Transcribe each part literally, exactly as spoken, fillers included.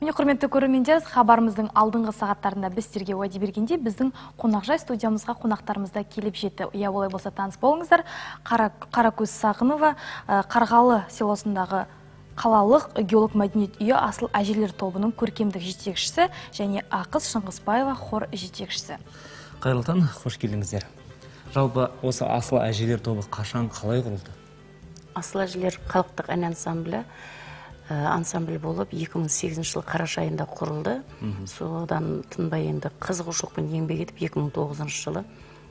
Міне, құрметті көрермендер, хабарымыздың алдыңғы сағаттарында біз сіздерге уәде бергенде біздің қонақжай студиямызға қонақтарымызда келіп жетті. Иә, олай болса таныс болыңыздар. Қаракөз Сағынова, Қарғалы селосындағы қалалық геолог мәдениет үйі Асыл әжелер тобының көркемдік жетекшісі және Ақыз Шыңғысбаева хор жетекшісі. Қайырлы таң, қош келдіңіздер. Жалпы осы Асыл әжелер тобы қашан, қалай құрылды? Асыл әжелер халықтық ән ансамблі ансамбль болып екі мың сегізінші жылы қараша айында құрылды. Содан тынбай енді қызығушылықпен еңбек етіп екі мың тоғызыншы жылы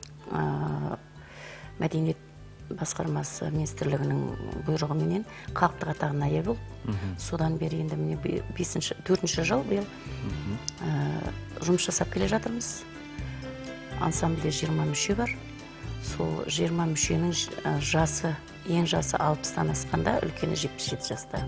мәдениет басқармасы министрлігінің бұйрығыменен халықтық атағына ие бол. Содан бері енді міне төртінші жыл биыл жұмыс жасап келе жатырмыз. Ансамбльде жиырма мүше бар. Сол жиырма мүшенің жасы, ең жасы алпыстан асқанда, үлкені жетпіс жеті жаста.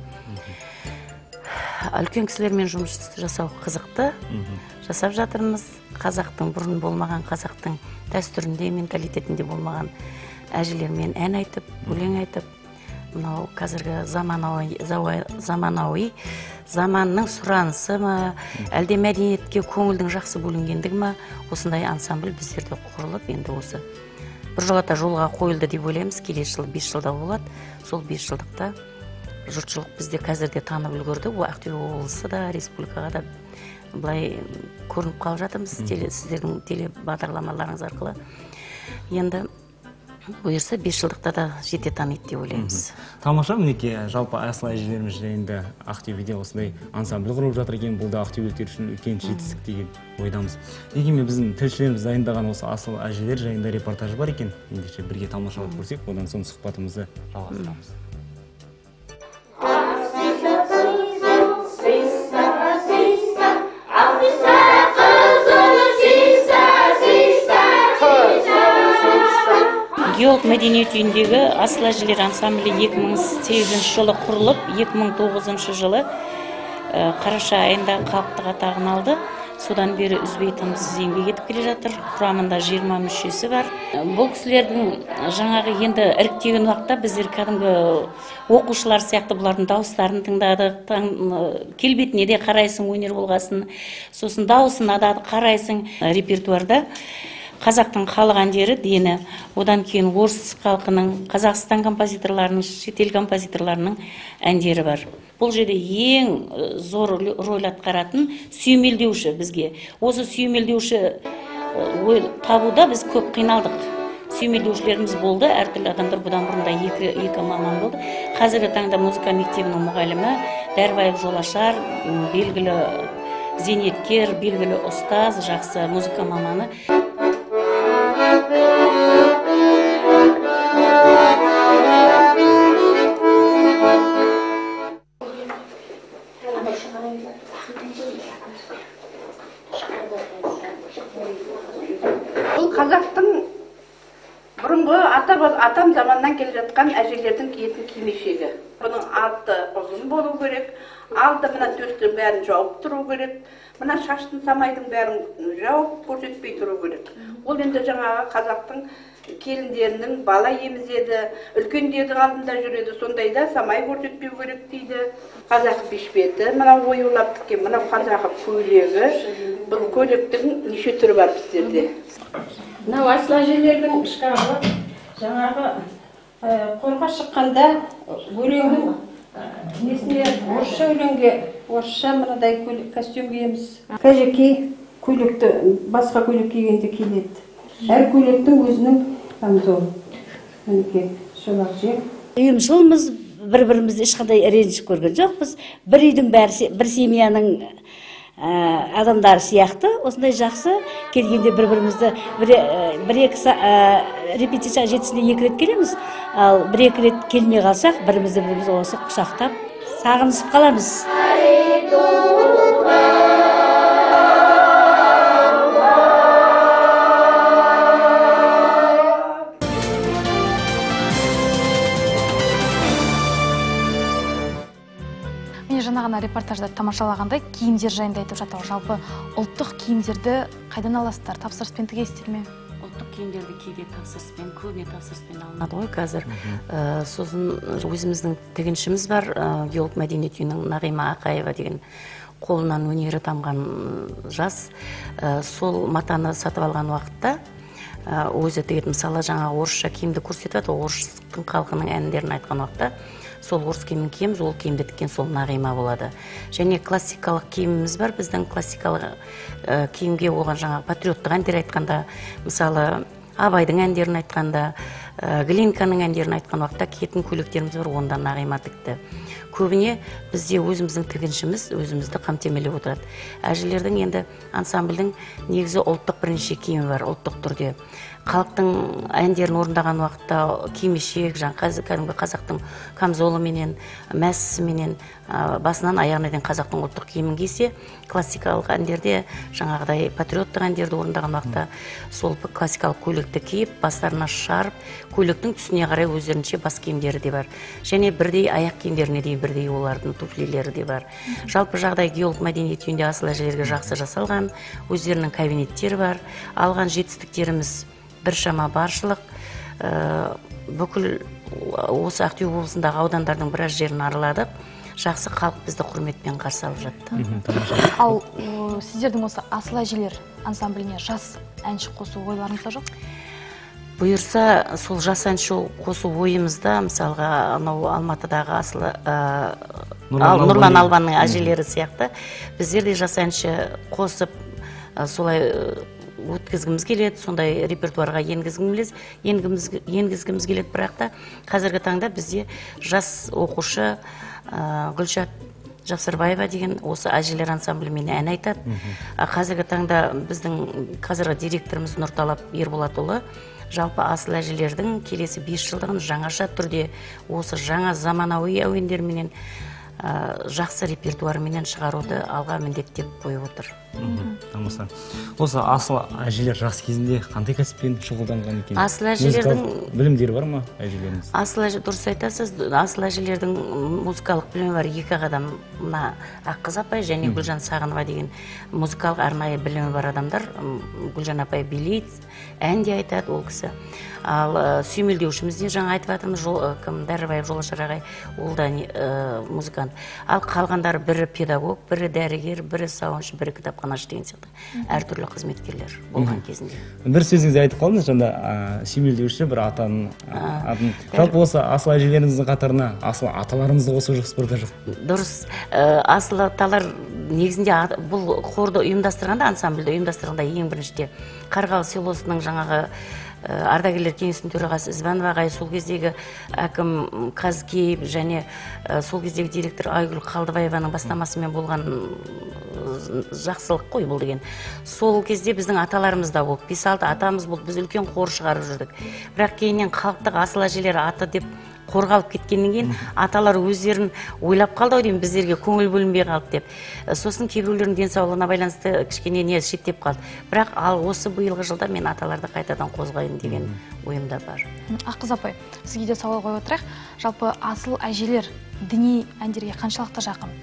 Үлкен кісілермен жұмыс жасау қызықты. Жасап жатырмыз. Қазақтың бұрын болмаған, қазақтың дәстүрінде, менталитетінде болмаған әжелермен ән айтып, өлең айтып, мынау қазіргі заманауи заманның сұранысы ма, әлде мәдениетке көңілдің жақсы бөлінгендігі ма, осындай ансамбль біздерде құрылып, енді осы бір жолата жолға қойылды деп ойлаймыз. Келесі жыл бес жылда болады. Сол бес жылдықта жұртшылық бізде қазірде танып үлгерді. Ақтөбе облысы да, республикаға да былай көрініп қалып жатырмыз сіздердің телебағдарламаларыңыз арқылы. Енді бұйырса бес жылдықта да жете таниды деп ойлаймыз. Тамаша, мінекей, жалпы Асыл әжелеріміз жайында Ақтөбеде осындай ансамбль құрылып жатыр екен. Бұл да ақтөбеліктер үшін үлкен жетістік деген ойдамыз. Дегенмен біздің тілшілеріміз дайындаған осы Асыл әжелер жайында репортаж бар екен. Ендеше бірге тамашалап көрсек, одан соң сұхбатымызды жалғастырамыз. Геолог мәдениет үйіндегі Асыл әжелер ансамблі екі мың сегізінші жылы құрылып, екі мың тоғызыншы жылы қараша айында халықтық атағын алды. Содан бері үзбей тынымсыз еңбек етіп келе жатыр. Құрамында жиырма мүшесі бар. Бұл кісілердің жаңағы енді іріктеген уақытта біздер кәдімгі оқушылар сияқты бұлардың дауыстарын тыңдадық. Келбетіне де қарайсың, өнер болғасын, сосын дауысына да қарайсың. Репертуарда қазақтың халық әндері дені, одан кейін орыс халқының, Қазақстан композиторларының, шетел композиторларының әндері бар. Бұл жерде ең зор рөл атқаратын сүйемелдеуші бізге. Осы сүйемелдеуші табуда біз көп қиналдық. Сүйемелдеушілеріміз болды, әртүрлі адамдар бұдан бұрында екі, екі маман болды. Қазіргі таңда музыка мектебінің мұғалімі, Дәрбаев Жолашар, белгілі зейнеткер, белгілі ұстаз, жақсы музыка маманы. Бұл қазақтың бұрынғы атам заманнан келе жатқан әжелердің киетін кимешегі. Бұның аты ұзын болу керек, алды мына төстің бәрін жауып тұру керек, мына шаштың самайдың бәрін жауып көрсетпей тұру керек. Ол енді жаңағы қазақтың келіндерінің бала емізеді, үлкендердің алдында жүреді, сондайда самай көрсетпеу керек дейді. Қазақ бешпеті, мына оюлап тіккен, мына қазақ көйлегі, бұл көйлектің неше түрі бар біздерде. Мына Асыл әжелердің шкафы жаңағы қорға шыққанда өлеңнің несіне орысша өлеңге орысша мынадай костюм киеміз. Кәжекей көйлекті басқа көйлек кигенде киінеді. Әр көйлектің өзінің камзолы. Мінекей шолақ жер. Ұйымшылмыз, бір-бірімізді ешқандай ренжіп көрген жоқпыз. Бір үйдің бәрі, бір семьяның адамдары сияқты, осындай жақсы келгенде бір-бірімізді бір-екі репетиция жетісінде екі рет келеміз, ал бір-екі рет келмей қалсақ, бірімізді біріміз осы құшақтап, сағынысып қаламыз. Жаңағына репортажда тамашалағандай киімдер жайында айтып жатыр. Жалпы ұлттық киімдерді қайдан аласыздар? Тапсырыспен тігесіздер ме? Ұлттық киімдерді кейде тапсырыспен, көбіне тапсырыспен алынады ғой қазір. Сосын өзіміздің тігіншіміз бар, геолог мәдениет үйінің Нағима Ақаева деген. қолынан өнері тамған жас сол матаны сатып алған уақытта өзі тігетін, мысалы жаңа орысша киімді көрсетіп жатыр, орыстың халқының әндерін айтқан уақытта сол орыс киімін киеміз, ол киімді тіккен сол Нағима болады. Және классикалық киіміміз бар, біздің классикалық киімге оған жаңа патриоттық әндер айтқанда, мысалы Абайдың әндерін айтқанда, Глинканың әндерін айтқан уақытта киетін көйлектеріміз бар, онда Нағима тікті. Көбіне бізде өзіміздің тігіншіміз өзімізді қамтемелеп отырады. Әжелердің енді ансамбльдің негізі ұлттық бірнеше киімі бар, ұлттық түрде. Халықтың әндерін орындаған уақытта кимешек, кәдімгі қазақтың камзолы менен, мәсісі менен, басынан аяғына дейін қазақтың ұлттық киімін кисе, классикалық әндерде жаңағыдай патриоттық әндерді орындаған уақытта сол классикалық көйлекті киіп, бастарына шарып, көйлектің түсіне қарай өздерінше бас киімдері де бар. Және бірдей аяқ киімдеріне де бірдей олардың туфлилері де бар. Жалпы жағдай геолог мәдениет үйінде асыл әжелерге жақсы жасалған, өздерінің кабинеттері бар. Алған жетістіктеріміз біршама баршылық, бүкіл осы Ақтөбе облысындағы аудандардың біраз жерін араладық. Жақсы халық бізді құрметпен қарсы алып жатты. Ал сіздердің осы асыл әжелер ансамбліне жас әнші қосу ойларыңызда жоқ? Бұйырса, сол жас әнші қосу ойымызда, мысалға анау Алматыдағы асыл Нұрлан Албанның әжелері сияқты біздер де жас әнші қосып солай өткізгіміз келеді, сондай репертуарға енгізгіміз келеді. Бірақ та қазіргі таңда бізде жас оқушы Гүлшат Жапсырбаева деген осы әжелер ансамблімен ән айтады. Қазіргі таңда біздің қазіргі директорымыз Нұрталап Ерболатұлы жалпы асыл әжелердің келесі бес жылдығын жаңаша түрде осы жаңа заманауи әуендерменен жақсы репертуарменен шығаруды алға міндеттеп қойып отыр. Тамаша. Осы асыл әжелер жас кезінде қандай кәсіппен шұғылданған екен? Асыл әжелердің білімдері бар ма әжелеріңіз? Асыл әже дұрыс айтасыз. Асыл әжелердің музыкалық білімі бар екі адам, мына Аққыз апай және Гүлжан Сағынова деген музыкалық арнайы білімі бар адамдар. Гүлжан апай билейді, ән де айтады ол кісі. Ал сүйемелдеушіміз де жаңа айтып жатырмыз, кім Дәрібаев Жолашар ағай, ол да музыкант. Ал қалғандары бірі педагог, бірі дәрігер, бірі сауыншы, бірі кітапханашы деген сияқты әртүрлі қызметкерлер болған кезінде. Бір сөзіңізде айтып қалдыңыз, сонда сүйемелдеуші бір атаның атын. Жалпы осы асыл әжелеріңіздің қатарына асыл аталарыңызды қосу жоспарда жоқ? Дұрыс. Асыл аталар негізінде бұл хорды ұйымдастырғанда, ансамбльді ұйымдастырғанда ең біріншіде Қарғалы селосының жаңағы ардагерлер кеңесінің төрағасы Ізбанова ағай, сол кездегі әкім Қазкеев және сол кездегі директор Айгүл Қалдыбаеваның бастамасымен болған жақсылық қой бұл деген. Сол кезде біздің аталарымыз да болды. бес алты атамыз болды. Біз үлкен қор шығарып жүрдік. Бірақ кейіннен халықтық асыл әжелер аты деп қорғалып кеткеннен кейін аталар өздерін ойлап қалды деймін, біздерге көңіл бөлінбей қалды деп. Сосын кейбіреулердің денсаулығына байланысты кішкене не шеттеп қалды. Бірақ ал осы биылғы жылда мен аталарды қайтадан қозғайын деген ойымда бар. Аққыз апай, сізге де сауал қойып отырайық. Жалпы асыл әжелер діни әндерге қаншалықты жақын?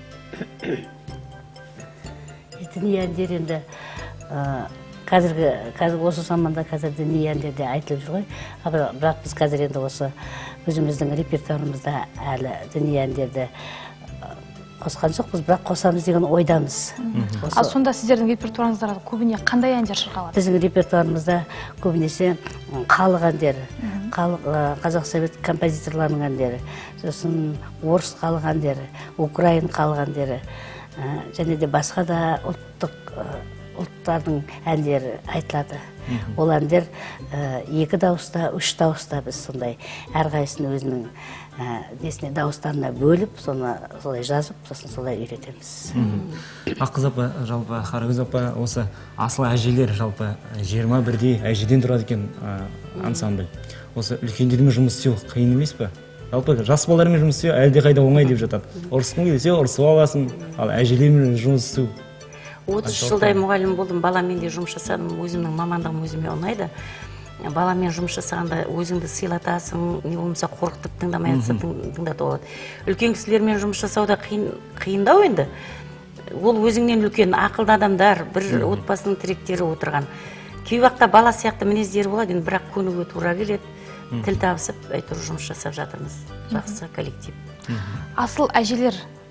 Діни әндер енді қазіргі қазір осы заманда қазір діни әндерде айтылып жүр ғой. Бірақ біз қазір енді осы өзіміздің репертуарымызда әлі діни әндерді қосқан жоқпыз, бірақ қосамыз деген ойдамыз. Ал сонда сіздердің репертуарыңызда көбіне қандай әндер шырқалады? Біздің репертуарымызда көбінесе халық әндері, қазақ совет композиторларының әндері, сосын орыс халық әндері, украин халық әндері және де басқа да ұлттық ұлттардың әндері айтылады. Ол әндер екі дауыста, үш дауыста біз сондай әрқайсысын өзінің несіне дауыстарына бөліп, солай жазып, сосын солай үйретеміз. Аққыз апа, жалпы Қарагөз апа, осы асыл әжелер жалпы жиырма бірдей әжеден тұрады екен ансамбль. Осы үлкендермен жұмыс істеу қиын емес пе? Жалпы жас балалармен жұмыс істеу әлде қайда оңай деп жатады. Ұрысқың келсе ұрысып аласың, ал әжелермен жұмыс істеу. отыз жылдай мұғалім болдым, баламен де жұмыс жасадым, өзімнің мамандығым өзіме ұнайды. Баламен жұмыс жасағанда өзіңді сыйлатасың, не болмаса қорқытып тыңдамай жатса тыңдатып алады. Үлкен кісілермен жұмыс жасауда қиындау енді. Ол өзіңнен үлкен ақылды адамдар, бір отбасының тіректері отырған. Кей уақытта бала сияқты мінездері болады, бірақ көнуге тура келеді. Тіл табысып, әйтеуір жұмыс жасап жатырмыз. Жақсы коллектив. Асыл әжелер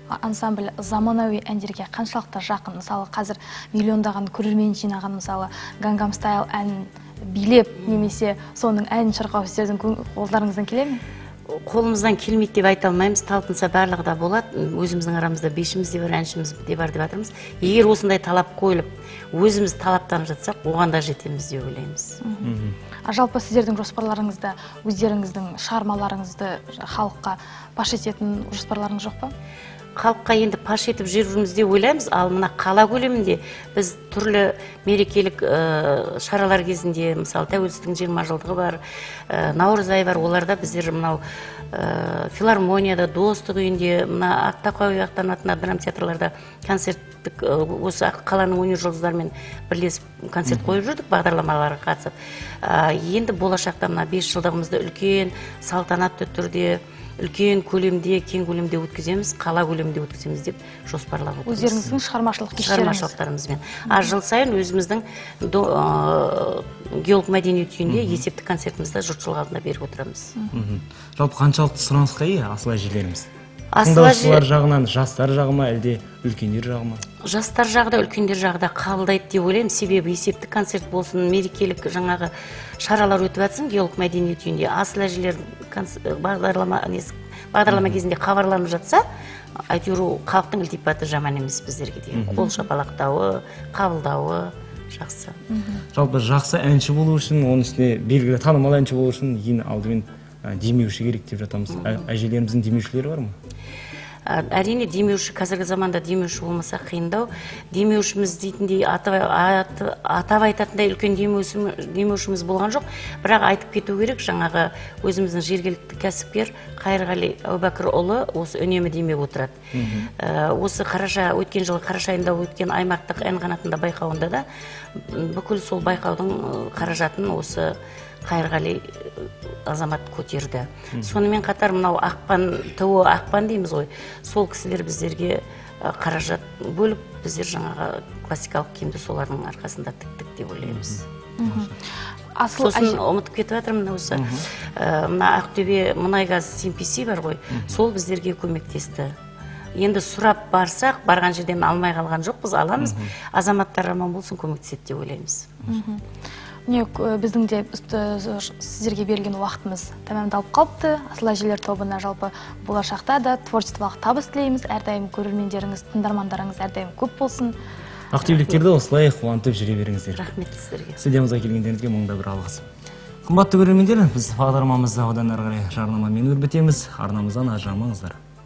ансамбль заманауи әндерге қаншалықты жақын? Мысалы, қазір миллиондаған көрермен жинаған, мысалы, Gangnam Style әнін билеп, немесе соның әнін шырқау сіздердің қолдарыңыздан келе ме? Қолымыздан келмейді деп айта алмаймыз, талпынса барлығы да болады. Өзіміздің арамызда бешіміз де бар, әншіміз де бар деп жатырмыз. Егер осындай талап қойылып, өзіміз талаптанып жатсақ, оған да жетеміз деп ойлаймыз. Жалпы сіздердің жоспарларыңызда өздеріңіздің шығармаларыңызды халыққа паш ететін жоспарларыңыз жоқ па? Халыққа енді паш етіп жүрміз деп ойлаймыз, ал мына қала көлемінде біз түрлі мерекелік шаралар кезінде, мысалы тәуелсіздіктің жиырма жылдығы бар, наурыз айы бар, оларда біздер мынау филармонияда, достық үйінде, мына Ақтақой ақтанатын драма театрларда концерттік, осы қаланың өнер жұлдыздарымен бірлесіп концерт қойып жүрдік, бағдарламаларға қатысып. Енді болашақта мына бес жылдығымызды үлкен салтанатты түрде, үлкен көлемде, кең көлемде өткіземіз, қала көлемде өткіземіз деп жоспарлап отырмыз. Өздеріңіздің шығармашылық кештеріңіз. Шығармашылықтарымызбен. А жыл сайын өзіміздің геолог мәдениет үйінде есептік концертімізді жұртшылық алдына беріп отырамыз. Жалпы қаншалықты сұранысқа ие асыл әжелеріміз? Асыл Тыңдаушылар жағынан жастар жағы ма, әлде үлкендер жағы ма? Жастар жағы да, үлкендер жағы да қабылдайды деп ойлаймын. Себебі есептік концерт болсын, мерекелік жаңағы шаралар өтіп жатсын геолог мәдениет үйінде. Асыл әжелер бағдарлама бағдарлама кезінде хабарланып жатса, әйтеуір халықтың ілтипаты жаман емес біздерге де. Қол шапалақтауы, қабылдауы жақсы. Жалпы жақсы әнші болу үшін, оның үстіне белгілі танымал әнші болу үшін ең алдымен демеуші керек деп жатамыз. Әжелеріміздің демеушілері бар ма? Әрине демеуші, қазіргі заманда демеуші болмаса қиындау. Демеушіміз дейтіндей атап айтатындай үлкен демеушіміз болған жоқ. Бірақ айтып кету керек, жаңағы өзіміздің жергілікті кәсіпкер Қайырғали Әубәкірұлы осы үнемі демеп отырады. Осы қараша, өткен жылы қараша айында өткен аймақтық ән қанатында байқауында да бүкіл сол байқаудың қаражатын осы Қайырғали азамат көтерді. Сонымен қатар мынау ақпан, ТО ақпан дейміз ғой, сол кісілер біздерге қаражат бөліп, біздер жаңағы классикалық киімді солардың арқасында тіктік деп ойлаймыз. Сосын ұмытып кетіп жатырмын осы. Мына Ақтөбе мұнайгаз Симписи бар ғой, сол біздерге көмектесті. Енді сұрап барсақ, барған жерден алмай қалған жоқ, біз аламыз. Азаматтар аман болсын, көмектеседі деп ойлаймыз. Біздің де сіздерге берілген уақытымыз тәмамдалып қалыпты. Асыл әжелер тобына жалпы болашақта да творчестволық табыс тілейміз. Әрдайым көрермендеріңіз, тыңдармандарыңыз әрдайым көп болсын. Ақтөбеліктерді осылай қуантып жүре беріңіздер. Рахмет сіздерге. Студиямызға келгендеріңізге мыңда бір алғыс. Қымбатты көрермендер, біз бағдарламамызды одан әрі қарай жарнамамен өрбітеміз. Арнамыздан ажырамаңыздар.